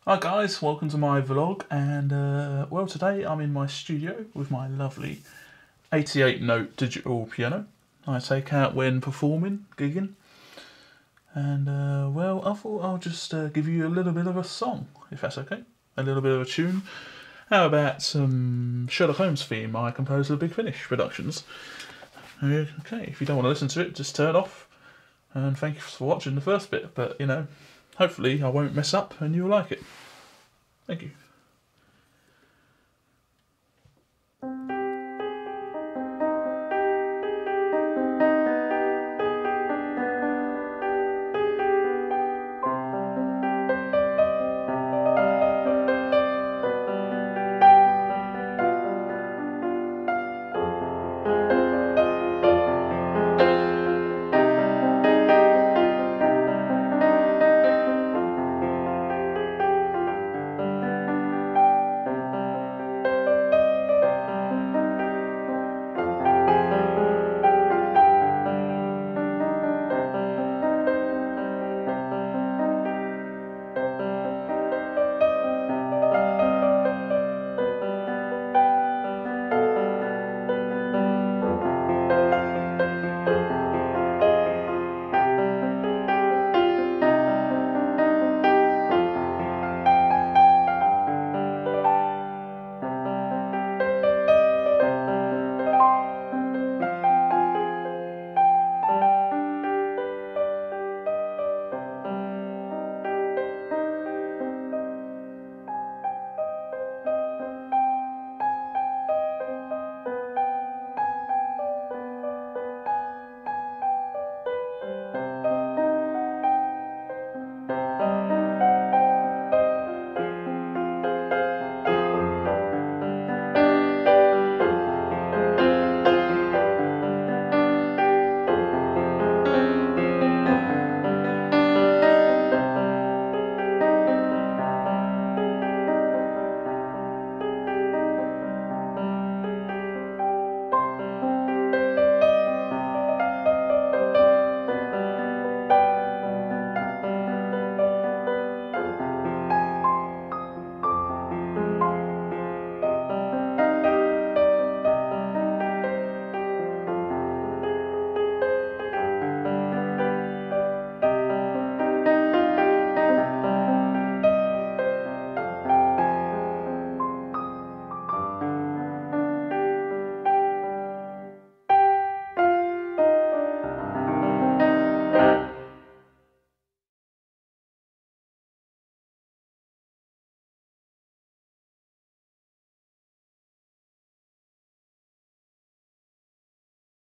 Hi guys, welcome to my vlog, and well, today I'm in my studio with my lovely 88 note digital piano I take out when performing, gigging, and well, I thought I'll just give you a little bit of a song, if that's okay, a little bit of a tune. How about some Sherlock Holmes theme I composed with Big Finish Productions? Okay, if you don't want to listen to it, just turn it off, and thank you for watching the first bit, but you know, hopefully I won't mess up and you'll like it. Thank you.